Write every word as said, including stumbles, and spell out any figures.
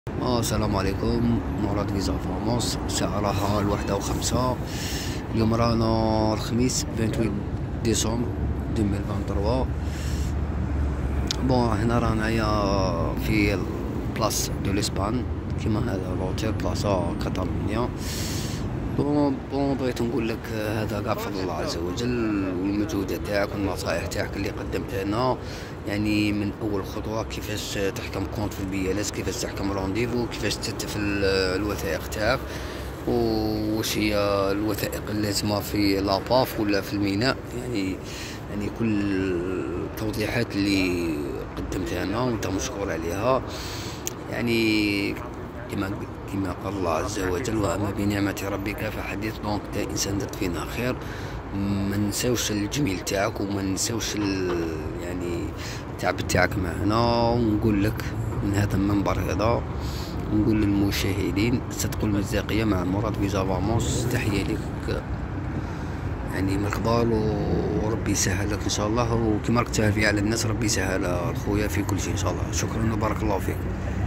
آه السلام عليكم. مراد فيزا فاموس، الساعة راها الواحدة وخمسة. اليوم رانا الخميس ثمانية ديسمبر ألفين وثلاثة. بون هنا رانايا في البلاص دو لإسبان، كيما هذا لوتيل بلاصة كاتالونيا. بون بون بغيت نقول لك هذا كاع بفضل الله عز وجل والمجهودات تاعك والنصائح تاعك اللي قدمتها لنا. يعني من اول خطوه كيفاش تحكم كونت في البي ال اس، كيفاش تحكم رونديفو، كيفاش تستف الوثائق تاعك، وش هي الوثائق اللازمه في لاباف ولا في الميناء. يعني يعني كل التوضيحات اللي قدمتها لنا وانت مشكور عليها. يعني كما كما قال الله عز وجل: واما بنعمة ربك فحدث. دونك انت انسان درت فينا خير، ما نساوش الجميل تاعك وما نساوش يعني التعب تاعك معنا. ونقول لك من هذا المنبر هذا، نقول للمشاهدين: صدقوا المصداقية مع مراد فيزا فاموس. تحية لك يعني من الكبار، وربي يسهل لك ان شاء الله. وكما راك تسهل في على الناس، ربي يسهل الخويا في كل شيء ان شاء الله. شكرا وبارك الله فيك.